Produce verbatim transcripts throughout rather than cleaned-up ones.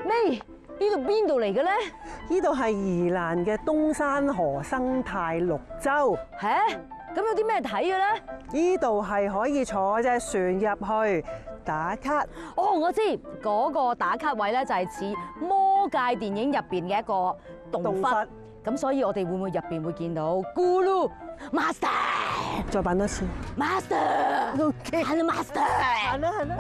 咩？呢度邊度嚟嘅咧？ 呢度係宜蘭嘅東山河生態綠洲。 嚇？咁有啲咩睇嘅咧？ 呢度係可以坐隻船入去打卡。 哦，我知嗰個打卡位咧就係似魔界電影入邊嘅一個洞窟。咁所以我哋會唔會入邊會見到咕嚕 Master？ 再扮多次 Master。OK。係啦 Master。 係啦係啦。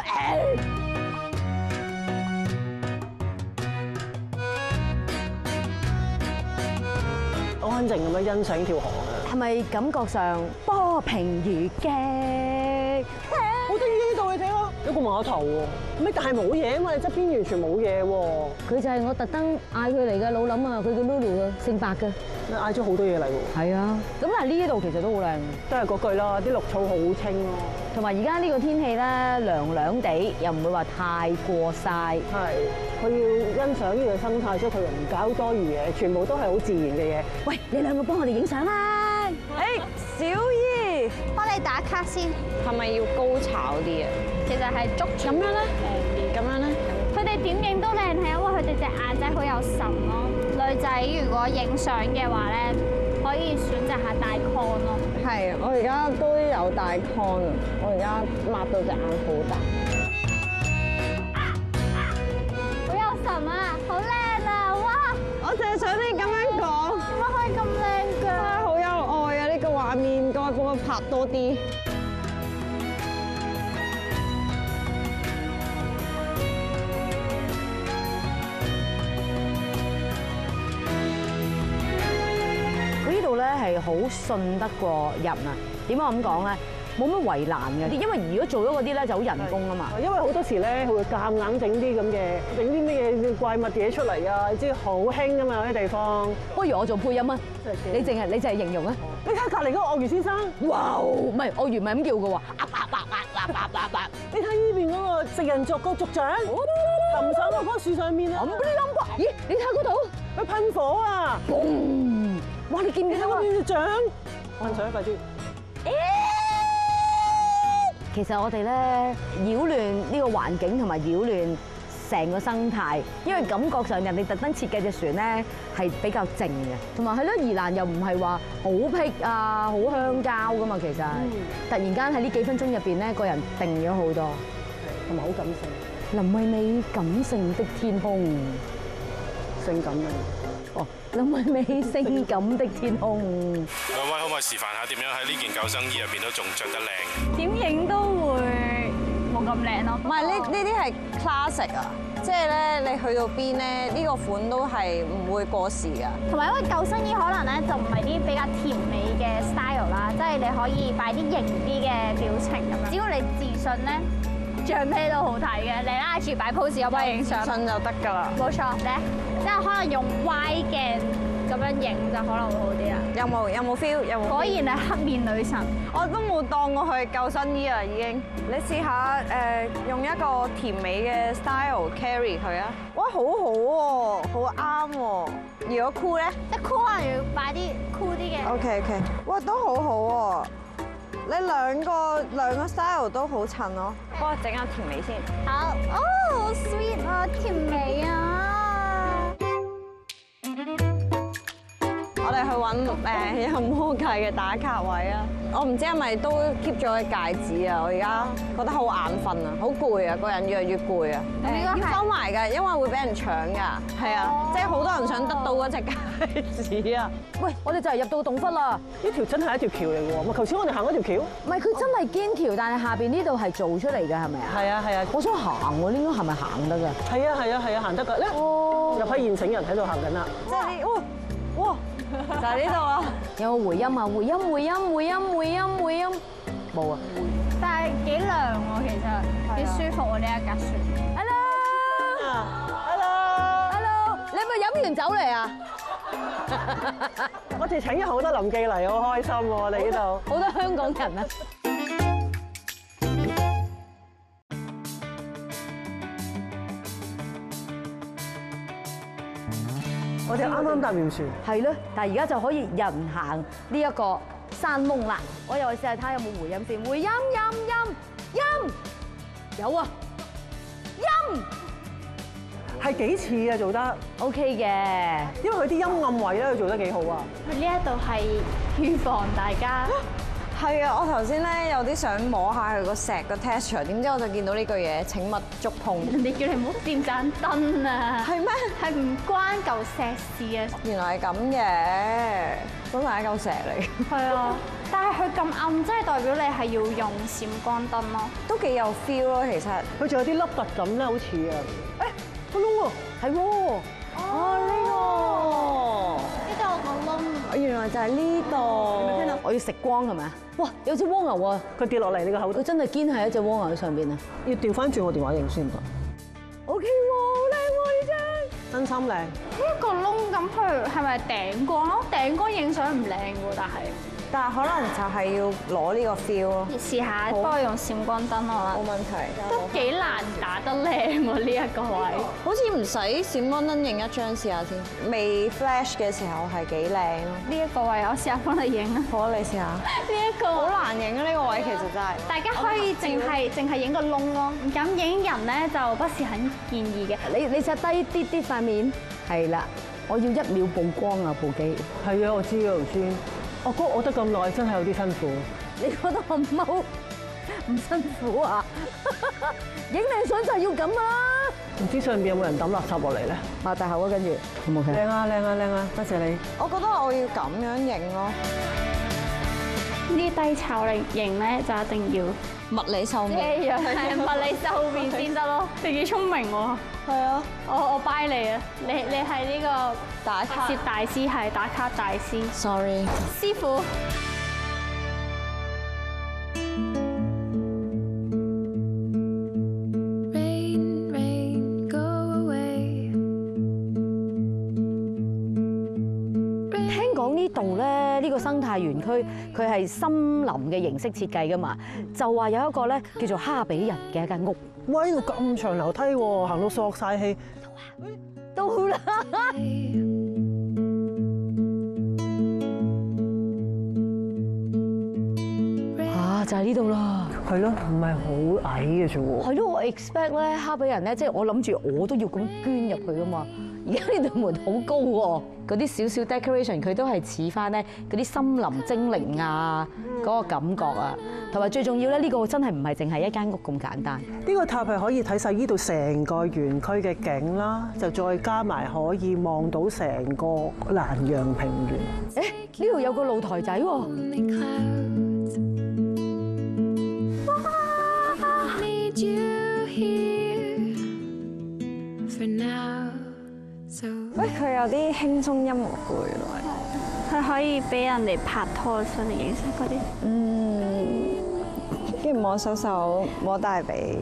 安靜咁樣欣賞條河啊！ 係咪感覺上波平如鏡？ 好得意呢度，你睇下，有個碼頭喎。咩？但係冇嘢啊嘛，你側邊完全冇嘢喎。 佢就係我特登嗌佢嚟嘅老諗啊，佢叫 Lulu 啊，姓白嘅。 你嗌咗好多嘢嚟喎。係啊。 咁但係呢一度其實都好靚， 都係嗰句啦，啲綠草好清咯。 同埋而家呢個天氣咧涼涼地，又唔會話太過曬。 係。佢要欣賞呢個生態，所以佢又唔搞多餘嘢，全部都係好自然嘅嘢。 喂，你兩個幫我哋影相啦！ 誒，小儀， 幫你打卡先。 係咪要高炒啲啊？ 其實係捉咁樣咧，咁樣咧。 佢哋點影都靚，係因為佢哋隻眼仔好有神咯。女仔如果影相嘅話咧，可以選擇下大 con 咯。 係，我而家都有大 con 啊！我而家擘到隻眼好大。 好有神啊！好靚啊！哇！ 我淨係想你咁樣講。 點解可以咁靚㗎？ 真係好有愛啊！呢個畫面，該幫我拍多啲。 呢度咧係好信得過人啊！點解咁講咧？冇乜圍欄嘅，因為如果做咗嗰啲咧就好人工啊嘛。 因為好多時咧，佢會夾硬整啲咁嘅，整啲咩嘢怪物嘢出嚟啊！你知好興啊嘛，有啲地方。不如我做配音啊！你淨係你淨係形容啊！ 你睇下隔離嗰個鱷魚先生。哇！ 唔係鱷魚唔係咁叫嘅喎。 你睇呢邊嗰個食人族個族長，擒上嗰棵樹上面啊！ 咦？你睇下嗰度， 佢噴火啊！ 嘣！哇！你見唔見到啊？ 邊隻掌？噴水快啲！ 其實我哋咧擾亂呢個環境同埋擾亂成個生態，因為感覺上人哋特登設計隻船咧係比較靜嘅，同埋係咯，宜蘭又唔係話好僻啊、好鄉郊噶嘛，其實突然間喺呢幾分鐘入邊咧，個人定咗好多， 同埋好感性。 林慧美感性的天空， 性感啊！ 哦，林慧美性感的天空。 兩位可唔可以示範下點樣喺呢件救生衣入邊都仲着得靚？ 點影都會冇咁靚咯。 唔係呢呢啲係 classic 啊，即係咧你去到邊咧，呢個款都係唔會過時㗎。 同埋因為救生衣可能咧就唔係啲比較甜美嘅 style 啦，即係你可以擺啲型啲嘅表情咁樣。只要你自信咧，着咩都好睇嘅。你拉住擺 pose 有幫你影相， 自信就得㗎啦。 冇錯咧，即係可能用歪鏡咁樣影就可能會好啲啦。 有冇有冇 feel？ 有冇？ 果然係黑面女神。 我都冇當我去救生衣啊，已經。你試下誒用一個甜美嘅 style carry 佢啊！哇，好好喎，好啱喎。如果 cool 咧， 即係 cool 可能要擺啲 cool 啲嘅。 OK OK， 哇，都好好喎。你兩個兩個 style 都好襯咯。幫我整下甜美先。 好，哦，好 sweet 啊，甜美啊！ 我哋去揾誒有魔界嘅打卡位啊！我唔知係咪都 keep 咗個戒指啊！我而家覺得好眼瞓啊，好攰啊，個人越嚟越攰啊！誒要收埋㗎，因為會俾人搶㗎。係啊，即係好多人想得到嗰隻戒指啊！ 喂，我哋就係入到洞窟啦！ 呢條真係一條橋嚟嘅喎，咪頭先我哋行嗰條橋？ 唔係，佢真係堅橋，但係下邊呢度係做出嚟㗎，係咪啊？ 係啊係啊！ 我想行喎，應該係咪行得㗎？ 係啊係啊係啊，行得㗎！咧，有批現成人喺度行緊啦！ 即係你，哇哇！就係呢度啊！ 有冇回音啊？回音回音回音回音回音，冇啊！ 但係幾涼喎，其實幾舒服喎呢一架船。 Hello，Hello，Hello，你係咪飲完酒嚟啊？ 我哋請咗好多臨記嚟，好開心喎！我哋呢度好多香港人啊！ 我哋啱啱搭完船， 係咯，但係而家就可以人行呢一個山窿啦。我又試下睇下有冇回音先，回音音音音，有啊，音係幾似啊做得， OK 嘅。 因為佢啲陰暗位咧，佢做得幾好啊。 佢呢一度係預防大家。 係啊，我頭先咧有啲想摸下佢個石個 texture，點知我就見到呢句嘢：請勿觸碰。 人哋叫你唔好掂盞燈啊！ 係咩？ 係唔關嚿石事啊！ 原來係咁嘅，都係一嚿石嚟。 係啊，但係佢咁暗，即係代表你係要用閃光燈咯。 都幾有 feel 咯，其實。 佢仲有啲凹凸感咧，好似啊。誒，個窿喎，係喎。 哦，呢呢度有個窿。 個原來就係呢度。 聽到我要食光係咪啊？哇！有隻蝸牛啊！ 佢跌落嚟你個口度佢，真係堅係一隻蝸牛喺上邊啊要調翻轉我電話影先得。 ！OK 喎，好靚喎呢真心靚。 呢一個窿咁，佢係咪頂光咯？頂光影相唔靚喎，但係但係可能就係要攞呢個 feel 咯。 試下幫我用閃光燈好啦。 冇問題。 都幾難打得靚喎呢一個位。 好似唔使閃光燈影一張試下先。未 flash 嘅時候係幾靚咯。 呢一個位我試下幫你影啊。 好啊，你試下。 呢一個好難影啊！呢個位其實真係。 大家可以淨係淨係影個窿咯，咁影人咧就不是很建議嘅。 你你隻低啲啲塊面，係啦，我要一秒曝光啊部機。 係啊，我知啊，頭先。我哥我得咁耐，真係有啲辛苦。 你覺得我踎唔辛苦啊？影靚相就係要咁啊！ 唔知上邊有冇人抌垃圾落嚟咧？ 擘大口啊，跟住好唔好睇？ 靚啊靚啊靚啊！多謝你。 我覺得我要咁樣影咯。 呢啲低炒嚟影咧就一定要物理壽命。 一樣係物理壽面先得咯。你幾聰明喎！ 係啊。 我我 buy 你啊！你你係呢個打卡攝大師，係打卡大師。 Sorry。 師傅。 聽講呢度咧，呢個生態園區佢係森林嘅形式設計噶嘛，就話有一個咧叫做哈比人嘅一間屋。 哇！呢度咁長樓梯喎，行到索晒氣。 到啦！啊，就係呢度啦。 係咯，唔係好矮嘅啫喎。 係咯，我 expect 咧哈比人咧，即係我諗住我都要咁捐入去噶嘛。而家呢度門好高喎，嗰啲少少 decoration 佢都係似翻咧嗰啲森林精靈啊嗰個感覺啊，同埋最重要咧呢個真係唔係淨係一間屋咁簡單。 呢個塔係可以睇晒呢度成個園區嘅景啦，就再加埋可以望到成個蘭陽平原。 誒，呢度有個露台仔喎。 喂，佢有啲輕鬆音樂嘅原來。 佢可以俾人哋拍拖上嚟影相嗰啲。 嗯，跟住摸手手，摸大髀。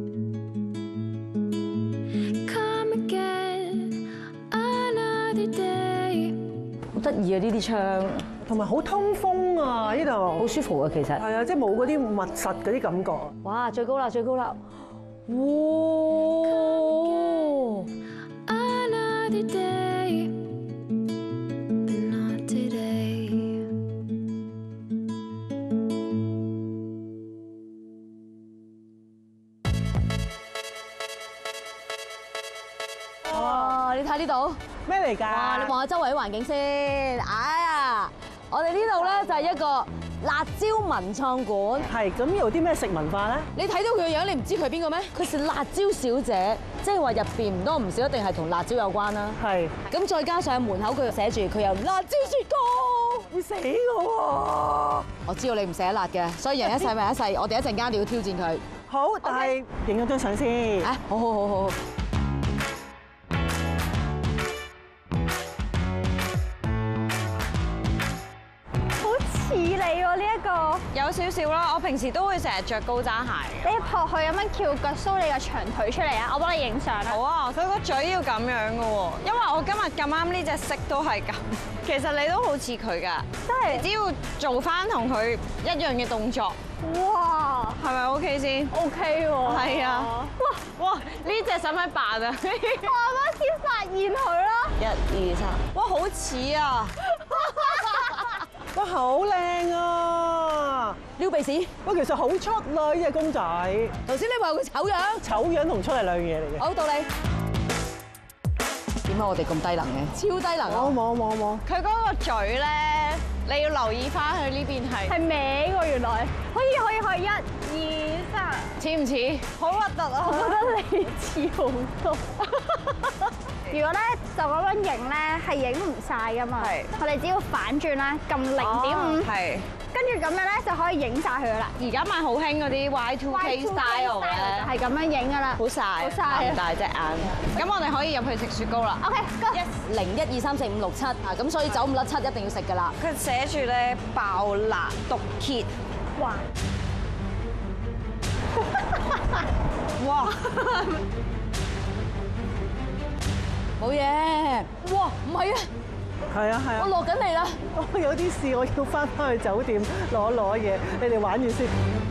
好得意啊！呢啲窗同埋好通風啊！呢度好舒服啊，其實。 係啊，即係冇嗰啲密實嗰啲感覺。 哇！最高啦，最高啦！哇！哇！你睇呢度。 咩嚟㗎？ 哇！你望下周圍啲環境先，哎呀！我哋呢度咧就係一個辣椒文創館。 係，咁有啲咩食文化咧？ 你睇到佢個樣，你唔知佢係邊個咩？佢是辣椒小姐，即係話入邊唔多唔少一定係同辣椒有關啦。 係。 咁再加上門口佢寫住佢有辣椒雪糕， 會死我喎！ 我知道你唔捨得辣嘅，所以人一世咪一世，我哋一陣間一定要挑戰佢。 好，但係影咗張相先。 啊，好好好好。 似你喎呢一個， 有少少啦，我平時都會成日着高踭鞋嘅。 你撲去咁樣翹腳 show 你個長腿出嚟啊！我幫你影相啦。 好啊，佢個嘴要咁樣嘅喎，因為我今日咁啱呢隻色都係咁。其實你都好似佢㗎， 真係你只要做翻同佢一樣嘅動作， 哇， 係咪 OK 先 OK 喎。 係啊。哇哇，呢隻使唔使扮啊？ 我啱先發現佢啦。 一二三，哇，好似啊！ 哇，好靚啊！ 撩鼻屎。 哇，其實好出啦呢隻公仔。 頭先你話佢醜樣， 醜樣同出係兩樣嘢嚟嘅。 好到你。 點解我哋咁低能嘅？超低能啊！ 冇冇冇冇， 佢嗰個嘴咧，你要留意翻佢呢邊係係歪喎，原來可以可以可以，一、二、三， 似唔似？好核突啊！ 我覺得你似好多。如果咧就咁樣影咧係影唔晒噶嘛， 係我哋只要反轉啦，撳零點五， 係。 跟住咁樣咧就可以影晒佢啦。 而家咪好興嗰啲 Y two K style 咧， 係咁樣影噶啦， 好晒， 好晒咁大隻眼。咁我哋可以入去食雪糕啦。 OK， go。 零一二三四五六七啊，咁所以走唔甩七一定要食㗎啦。 佢寫住咧爆辣毒蠍， 哇！ 哇！ 冇嘢。哇，唔係啊， 係啊係啊， 我落緊嚟啦。 我有啲事我要翻返去酒店攞攞嘢，你哋玩完先。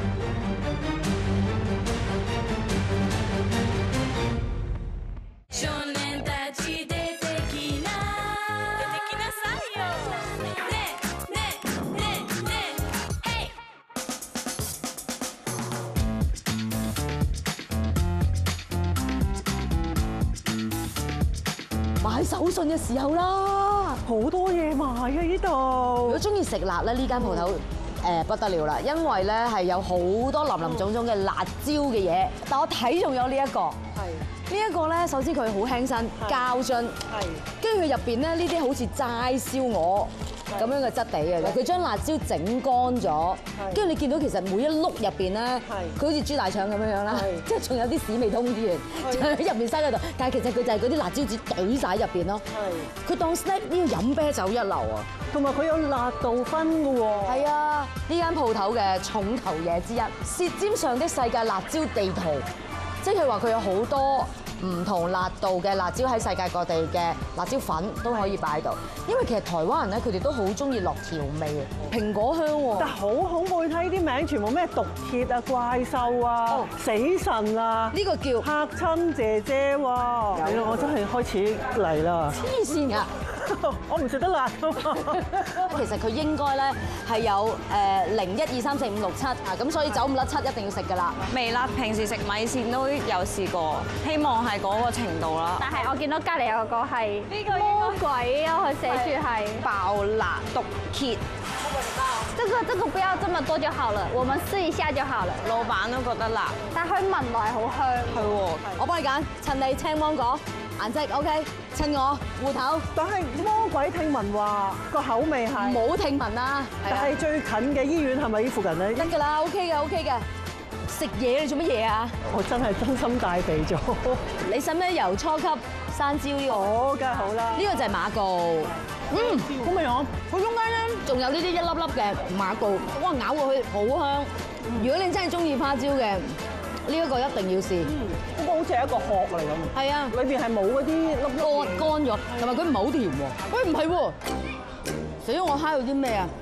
買手信嘅時候啦， 好多嘢賣啊！呢如度果中意食辣咧，呢間鋪頭誒不得了啦，因為咧係有好多林林總總嘅辣椒嘅嘢。但我睇中咗呢一個， 係呢一個咧，首先佢好輕身，膠樽， 係跟住佢入邊咧呢啲好似齋燒鵝咁樣嘅質地嘅，佢將辣椒整乾咗，跟住你見到其實每一碌入邊咧，佢好似豬大腸咁樣樣啦，即係仲有啲屎味通啲嘅，就喺入邊塞喺度。但係其實佢就係嗰啲辣椒紙懟晒喺入邊咯。佢當 snack 呢個飲啤酒一流啊！ 同埋佢有辣度分嘅喎。 係啊，呢間鋪頭嘅重頭嘢之一，舌尖上的世界辣椒地圖，即係話佢有好多唔同辣度嘅辣椒喺世界各地嘅辣椒粉都可以擺到，因為其實台灣人咧佢哋都好中意落調味嘅，蘋果香喎。 但好恐怖，睇啲名全部咩毒蠍啊、怪獸啊、死神啊， 呢個叫嚇親姐姐喎。係咯，我真係開始嚟啦。 黐線㗎！ 我唔食得辣㗎嘛。 其實佢應該咧係有誒零一二三四五六七啊，咁所以走唔甩七一定要食㗎啦。 微辣平時食米線都有試過，希望係嗰個程度啦。 但係我見到隔離有個係魔鬼啊，佢寫住係爆辣毒蠍， 這個這個不要這麼多就好了，我們試一下就好了。 老闆都覺得辣， 但係佢聞落係好香。 係喎。 我幫你揀，襯你青芒果顏色 OK，襯我芋頭。 但係魔鬼聽聞話個口味係， 冇聽聞啦， 但係最近嘅醫院係咪呢附近咧？ 得㗎啦 OK 嘅 OK 嘅。食嘢你做乜嘢啊？ 我真係真心大肥咗。 你使唔使由初級山椒呢個？ 哦，梗係好啦。 呢個就係馬告。嗯， 好味啊！ 佢中間咧仲有呢啲一粒粒嘅馬告，哇咬過去好香。如果你真係中意花椒嘅，呢一個一定要試。 嗰個好似係一個殼嚟咁。 係啊， 裏邊係冇嗰啲粒粒乾乾咗，同埋佢唔係好甜喎。喂，唔係喎，死咗我揩到啲咩啊？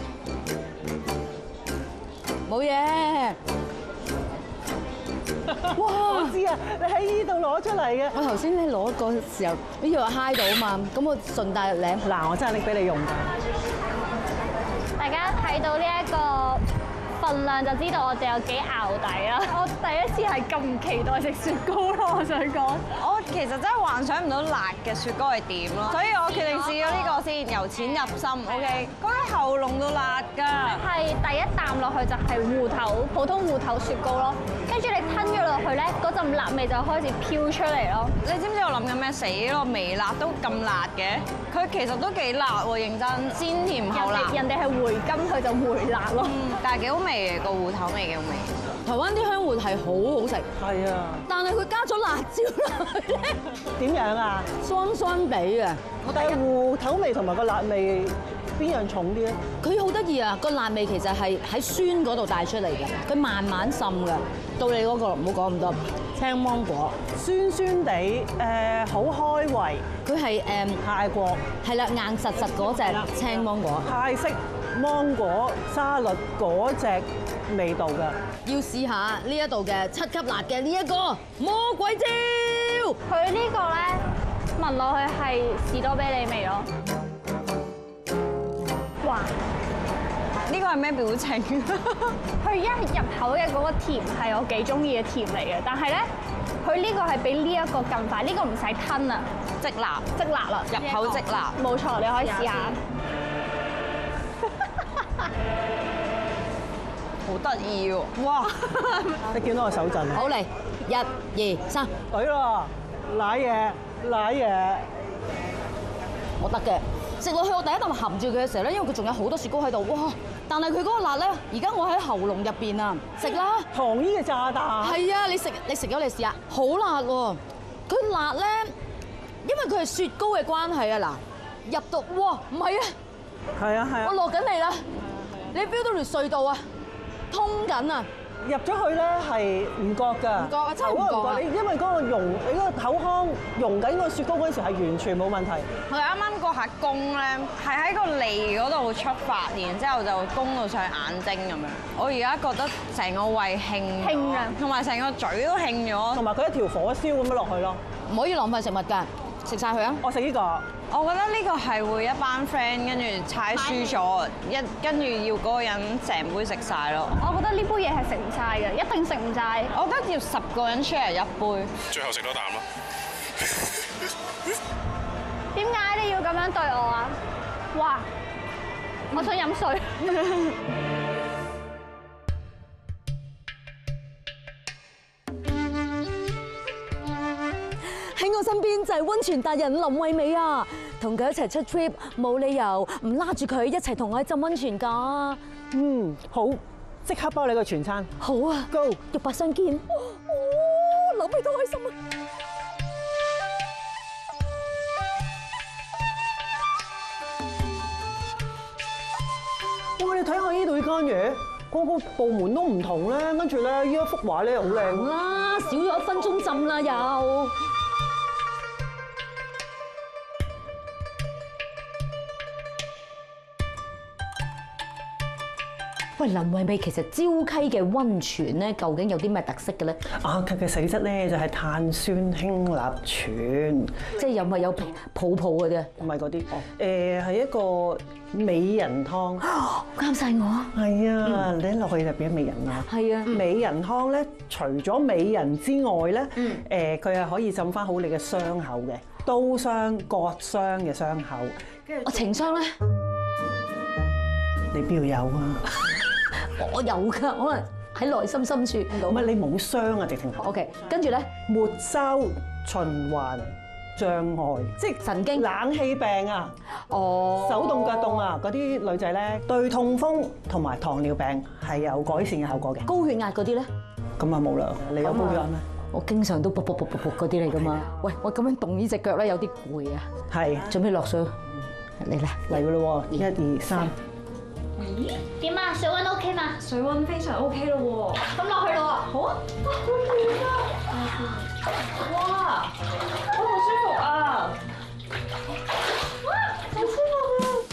冇嘢。哇！ 我知啊，你喺呢度攞出嚟嘅。 我頭先咧攞個時候，呢度話揩到啊嘛，咁我順帶領。 嗱，我真係拎俾你用㗎。 大家睇到呢一個份量就知道我哋有幾淆底啦！我第一次係咁期待食雪糕咯，我想講。 我其實真係幻想唔到辣嘅雪糕係點咯，所以我決定試咗呢個先，由淺入深。OK，嗰個喉嚨都辣㗎。 係第一啖落去就係芋頭，普通芋頭雪糕咯。跟住你吞咗落去咧，嗰陣辣味就開始飄出嚟咯。 你知唔知我諗緊咩？死咯，微辣都咁辣嘅，佢其實都幾辣喎，認真，鮮甜後辣。 人哋係回甘，佢就回辣咯。 但係幾好味嘅，個芋頭味幾好味。 台灣啲香芋係好好食， 係啊。 但係佢加咗辣椒落去咧， 點樣啊？ 酸酸地嘅。 但係芋頭味同埋個辣味邊樣重啲咧？ 佢好得意啊！個辣味其實係喺酸嗰度帶出嚟嘅，佢慢慢滲嘅。到你嗰個唔好講咁多，青芒果酸酸地，誒好開胃。 佢係誒泰國係啦，硬實實嗰隻青芒果， 泰式芒果沙律嗰隻味道㗎。 要試下呢一度嘅七級辣嘅呢一個魔鬼椒。 佢呢個咧聞落去係士多啤梨味咯。哇！ 呢個係咩表情？ 佢一入口嘅嗰個甜係我幾中意嘅甜嚟嘅，但係咧佢呢個係比呢一個更快，呢個唔使吞啊， 即辣， 即辣啦， 入口即辣。 冇錯，你可以試下。 好得意喎！哇！ 你見到我手震啊？ 好嚟，一、二、三， 對啦，舐嘢，舐嘢。 我得嘅。食落去我第一啖含住佢嘅時候咧，因為佢仲有好多雪糕喺度，哇！但係佢嗰個辣咧，而家我喺喉嚨入邊啊，食啦。 糖衣嘅炸彈。 係啊，你食你食咗你試下，好辣喎！佢辣咧，因為佢係雪糕嘅關係啊，嗱，入到哇，唔係啊， 係啊係啊。 我落緊嚟啦，你 feel 到條隧道啊，通緊啊！ 入咗去咧係唔覺㗎， 唔覺啊真係唔覺啊你因為嗰個溶，你嗰個口腔溶緊個雪糕嗰陣時係完全冇問題。 佢啱啱嗰下攻咧，係喺個脷嗰度出發，然之後就攻到上眼睛咁樣。我而家覺得成個胃興興啊， 同埋成個嘴都興咗。 同埋佢一條火燒咁樣落去咯。 唔可以浪費食物㗎，食晒佢啊！ 我食呢個。 我覺得呢個係會一班 friend 跟住猜輸咗，一跟住要嗰個人成杯食晒咯。 我覺得呢杯嘢係食唔晒嘅，一定食唔晒。 我覺得要十個人 share 一杯。 最後食多啖咯。 點解你要咁樣對我啊？哇！我想飲水。 喺我身邊就係溫泉達人林慧美啊，同佢一齊出 trip， 冇理由唔拉住佢一齊同我去浸溫泉㗎。 嗯，好，即刻包你個全餐。 好啊 ，Go， 肉帛相見。哦，諗起都開心啊！ 哇！你睇下呢度啲間嘢，個個部門都唔同咧，跟住咧呢一幅畫咧好靚啦，少咗一分鐘浸啦又。喂，林慧美，其實礁溪嘅溫泉咧，究竟有啲咩特色嘅咧？ 啊，佢嘅水質咧就係碳酸氫鈉泉， 即係有咪有泡泡嘅啫？ 唔係嗰啲。誒係一個美人湯。 啱晒我。 係啊，你一落去就變咗美人啦。 係啊。 美人湯咧，除咗美人之外咧，誒佢係可以浸翻好你嘅傷口嘅，刀傷、割傷嘅傷口。 我情傷咧？ 你邊度有啊？ 我有㗎，可能喺內心深處。 唔係你冇傷啊，直情。 OK，跟住咧， 末梢循環障礙，即係神經冷氣病啊， 哦， 手凍腳凍啊，嗰啲女仔咧對痛風同埋糖尿病係有改善嘅效果嘅。 高血壓嗰啲咧？ 咁啊冇啦，你有高血壓咩？ 我經常都卜卜卜卜卜嗰啲嚟㗎嘛。喂，我咁樣動呢隻腳咧有啲攰啊。 係， 準備落水嚟啦， 嚟㗎咯喎，一二三。 咦？點啊？水溫 OK 嘛？ 水溫非常 OK 咯喎。 咁落去咯喎。好啊。 哇！我好舒服啊！ 哇！好舒服啊！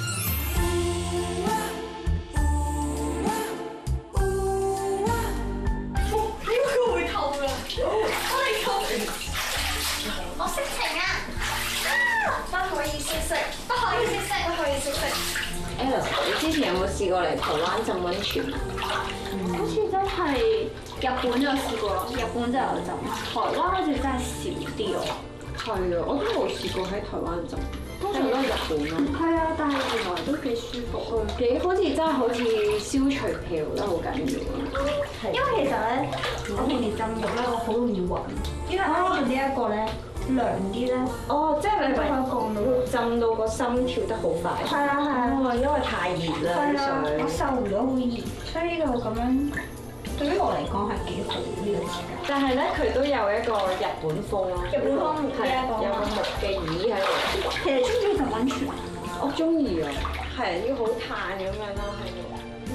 點解會痛㗎？我哋痛。 我識停啊！不可以識食，不可以識食，不可以識食。 Alice，你之前有冇試過嚟台灣浸溫泉啊？ 好似真係日本有試過咯，日本就有浸，台灣好似真係少啲喎。 係啊，我都冇試過喺台灣浸，通常都係日本咯。 係啊，但係原來都幾舒服， 幾好似真係好似消除疲勞得好緊要啊！ 因為其實咧，我平時浸浴咧，我好容易暈，因為啱呢一個咧涼啲咧。 哦，即係你都可以降到會浸到個心跳得好快。 係啊係啊， 哦，因為太熱啦， 係啊，我水。 受唔到好熱，所以呢個咁樣對於我嚟講係幾好呢個時間。 但係咧，佢都有一個日本風咯。 日本風係呢一個有個木嘅椅喺度。 其實中唔中意浸溫泉啊？ 我中意啊，係要好嘆咁樣啦，喺度。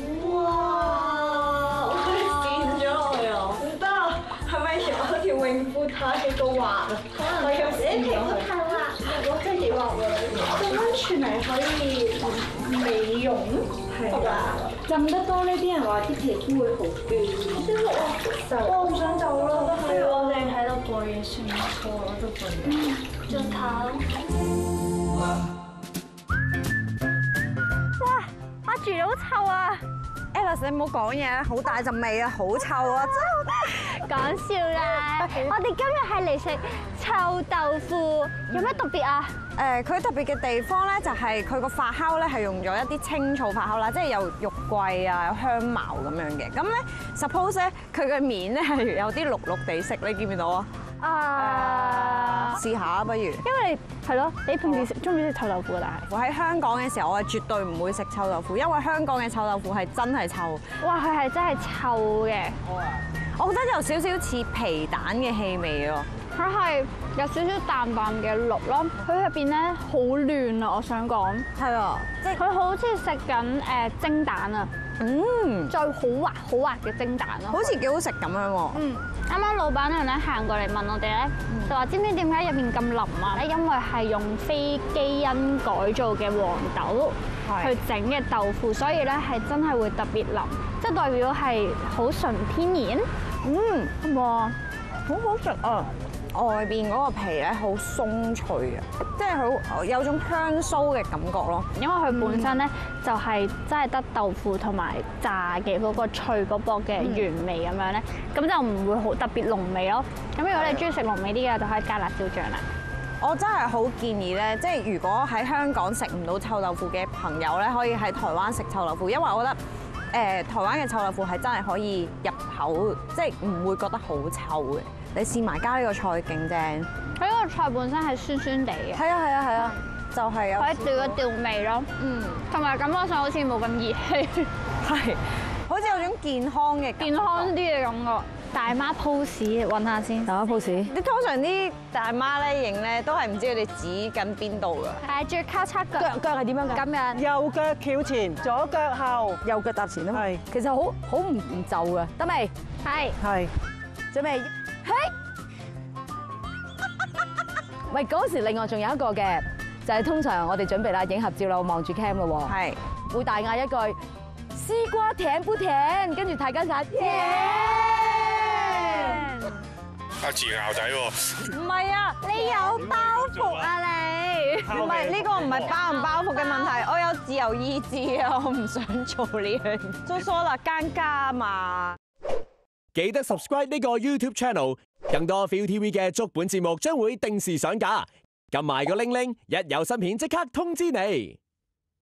哇！ 我跣咗落去啊！唔得啊，係咪我條泳褲太過滑啊？ 可能你有時啲皮膚太滑，我真係幾滑喎。浸溫泉係可以美容，係嘛？ 浸得多呢啲人話啲皮膚會好端。 舒服啊！就我唔想走咯，不如我哋喺度播嘢算啦。好啊，我都播嘢。再睇。哇！阿住好臭啊！ Alice，你唔好講嘢，好大陣味啊，好臭啊！真係講笑啦！我哋今日係嚟食臭豆腐，有咩特別啊？ 誒，佢特別嘅地方咧，就係佢個發酵咧係用咗一啲青草發酵啦，即係有肉桂啊、有香茅咁樣嘅。咁咧，suppose 咧，佢嘅面咧係有啲綠綠地色，你見唔見到啊？ 啊！ 試下不如。因為係咯，你平時食中唔中意食臭豆腐啊？ 我喺香港嘅時候，我係絕對唔會食臭豆腐，因為香港嘅臭豆腐係真係臭。 哇！佢係真係臭嘅。 我覺得有少少似皮蛋嘅氣味咯。 佢係有少少淡淡嘅綠咯，佢入邊咧好嫩啊！我想講係啊，即係佢好似食緊誒蒸蛋啊， 嗯， 再好滑好滑嘅蒸蛋咯， 好似幾好食咁樣喎。 嗯，啱啱老闆娘咧行過嚟問我哋咧，就話知唔知點解入邊咁腍啊？咧因為係用非基因改造嘅黃豆去整嘅豆腐，所以咧係真係會特別腍，即係代表係好純天然。 嗯， 係喎， 好好食啊！外邊嗰個皮咧好鬆脆啊，即係好有種香酥嘅感覺咯。 因為佢本身咧就係真係得豆腐同埋炸嘅嗰個脆卜卜嘅原味咁樣咧，咁就唔會好特別濃味咯。咁如果你中意食濃味啲嘅，就可以加辣椒醬啦。 我真係好建議咧，即係如果喺香港食唔到臭豆腐嘅朋友咧，可以喺台灣食臭豆腐，因為我覺得誒台灣嘅臭豆腐係真係可以入口，即係唔會覺得好臭嘅。你試埋加呢個菜勁正， 佢呢個菜本身係酸酸地嘅， 係啊係啊係啊，就係有可以調一調味咯，嗯，同埋感覺上好似冇咁熱氣， 係，好似有種健康嘅健康啲嘅感覺。大媽 pose 揾下先， 大媽 pose。 你通常啲大媽咧影咧都係唔知佢哋指緊邊度㗎。 係，仲要交叉腳， 腳腳係點樣㗎？ 咁樣， 右腳翹前，左腳後， 右腳踏前啊嘛。 係其實好好唔唔就嘅，得未？ 係， 係。 準備。嘿。喂，嗰時另外仲有一個嘅，就係通常我哋準備啦，影合照啦，望住 cam 咯喎。 係。 會大嗌一句絲瓜甜不甜，跟住大家嗌甜。 阿字牛仔喎， 唔係啊，你有包袱啊你？唔係呢個唔係包唔包袱嘅問題，我有自由意志啊，我唔想做呢樣嘢。做錯啦，奸家嘛。 記得 subscribe 呢個 YouTube channel， 更多 ViuTV 嘅足本節目將會定時上架，撳埋個鈴鈴，一有新片即刻通知你。